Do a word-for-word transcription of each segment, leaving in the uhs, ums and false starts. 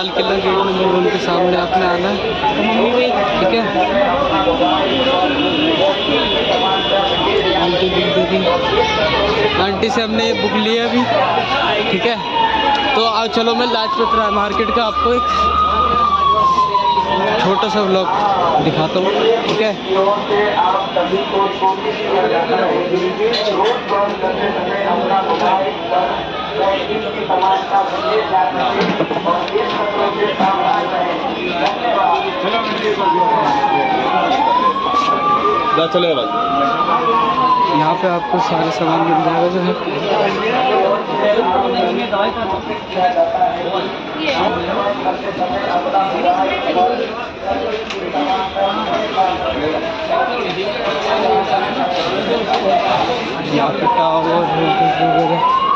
लाल Qila gate number one के सामने आपने आना है, ठीक है। आंटी बुक दे दी, आंटी से हमने ये बुक लिया अभी, ठीक है। तो आज चलो मैं लाजपत राय मार्केट का आपको एक छोटा सा व्लॉग दिखाता हूँ, ठीक है। चलेगा यहाँ पे आपको सारे सामान मिल जाएगा जो है। यहाँ पे टावर वगैरह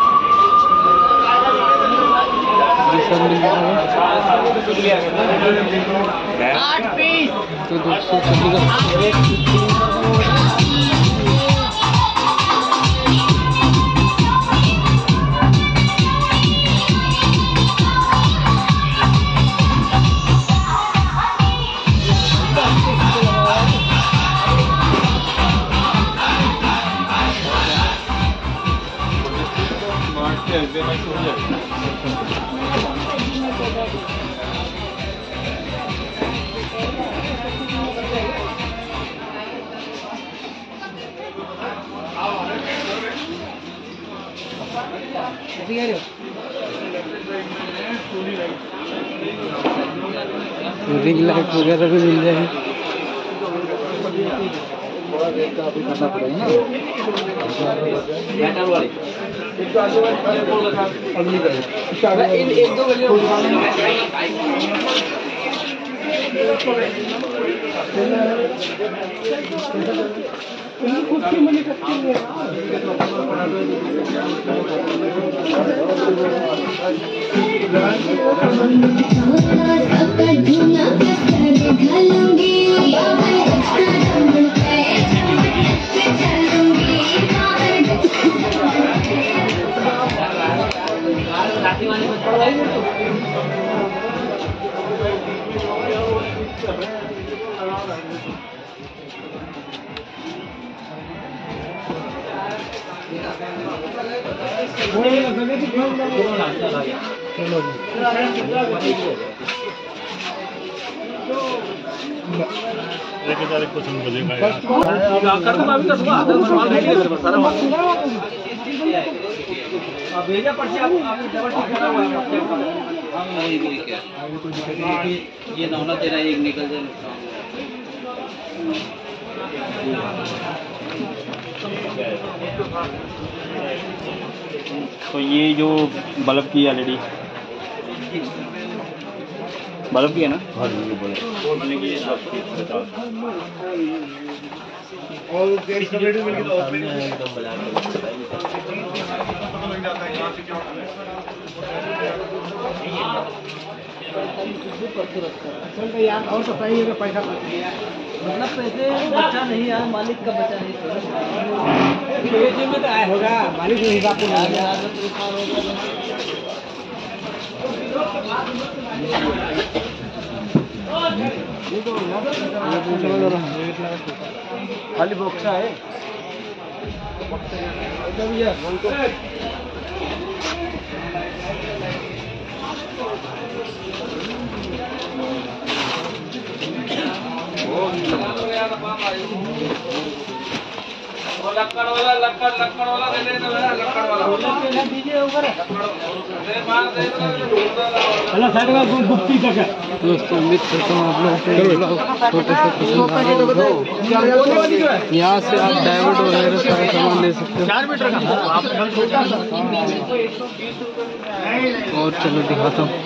ये सब मिल जाएगा। तो दोस्तों चलिएगा, रिंग लाइट वगैरह भी मिल जाएगी। करना पड़ेगा ना एक दो भेजा पर्ची आप डबल टिक करा हुआ है। हां वही वही क्या ये ना होना तेरा एक निकल जाए। तो ये जो बल्ब की एलईडी बल्ब की है ना, हाँ जी ये बल्ब और इसका रेट मिल गया तो एकदम बजा के यार। और सफाई का पैसा मतलब पैसे बचा नहीं यार, मालिक का बचा नहीं में तो आया होगा, मालिक के हिसाब से खाली बॉक्स है। लक्कड़ वाला लक्कड़ लक्कड़ वाला दे दे लक्कड़ वाला दीजिए ऊपर हेलो साइड में गुप्ती तक है। दोस्तों उम्मीद करता हूँ आप लोगों को छोटे से पसंद आया। यहाँ से आप डायवर्ट वगैरह सारा सामान ले सकते हो। चार मीटर का और चलो दिखाता हूँ।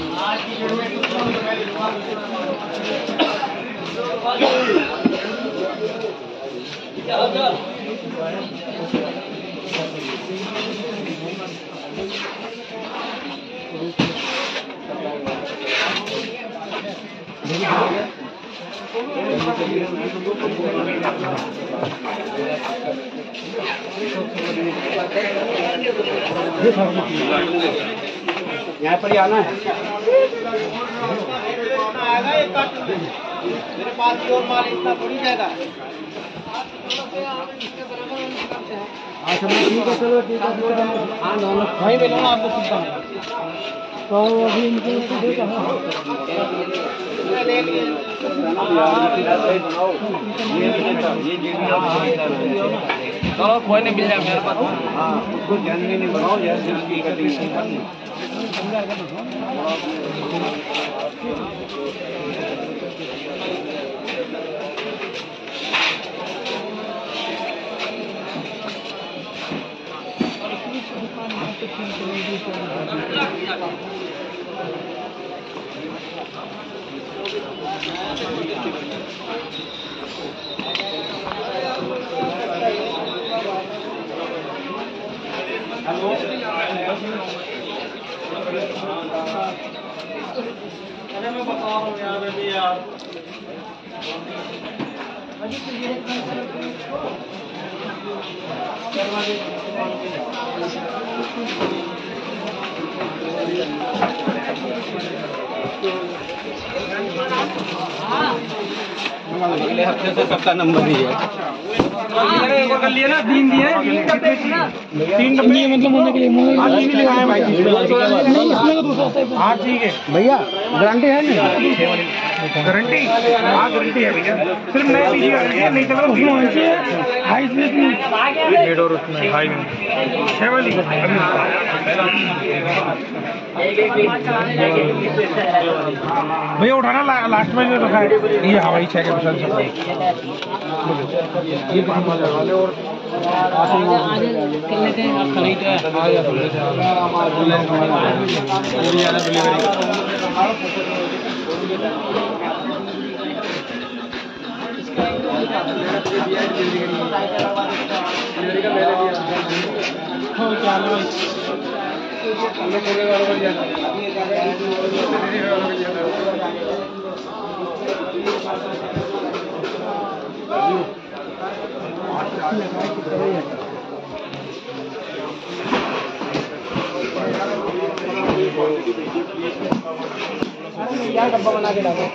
यहाँ पर ही आना है। मेरे पास भी और माल इतना थोड़ी जाएगा। अच्छा ठीक है, चलो ठीक है। हाँ दोनों भाई मिलो ना, आपको सुनता हूँ तो अभी इनके देता हूँ। चलो कोई नहीं, मिल जाएगा मेरे पास। हाँ उसको ध्यान में नहीं बनाओ, जैसे उसकी कटिंग अरे मैं बता रहा हूँ यार, अभी यार अगले हफ्ते से सबका नंबर ही है। कर लिए ना, तीन दिए तीन डब्बे मतलब होने के लिए भाई। हाँ ठीक है भैया, गारंटी है नहीं? गारंटी हाँ गारंटी है भैया, सिर्फ नए पीजी गारंटी है, नहीं चल हाई स्पीड और उसमें हाई में छः वाली भैया उठाना ला, लास्ट में जो रखा है ये हवाई छः के पसंद सब ये काम लगा ले और क्या डब्बा बना के डालो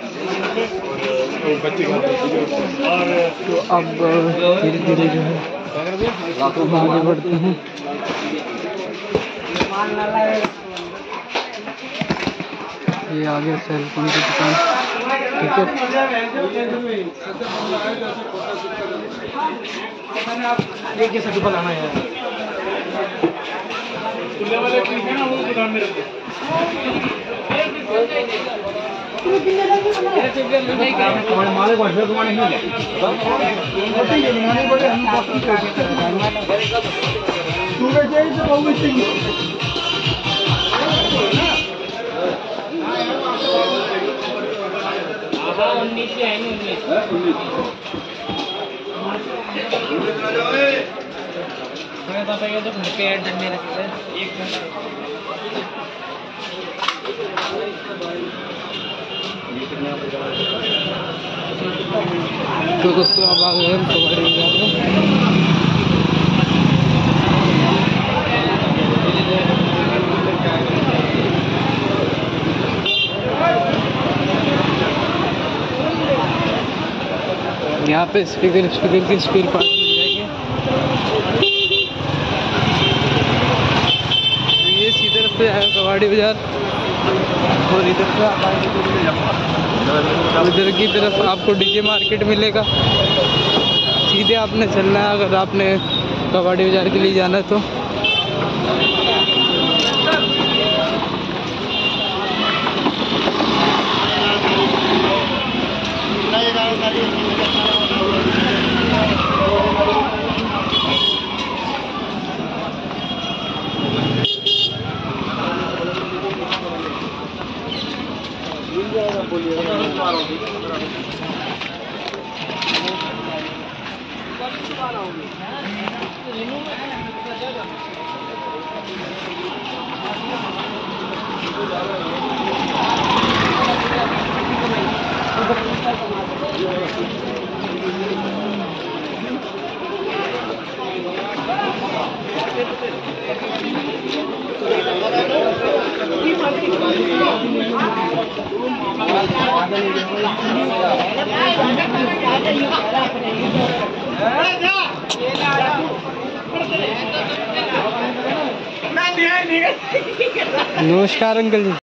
और तो अब धीरे धीरे जो है आगे बढ़ते हैं। ये आगे सेलफोन की दुकान, ठीक है। ये कैसा डब्बा लाना है वाले ठीक है ना, वो दुकान में रखो। मालिक वर्ष तुम्हारे नहीं है उन्नीस है तो पेड़ डंडे रखते हैं एक तो दोस्तों अब आ गए हम कबाड़ी यहाँ पे स्पीकर स्पीकर की स्पीड पार्ट मिल जाएगी। ये सीधे रास्ते आया कबाड़ी बाजार और इधर से इधर की तरफ आपको डीजे मार्केट मिलेगा। सीधे आपने चलना है अगर आपने कबाड़ी बाजार के लिए जाना है तो। नमस्कार अंकल जी।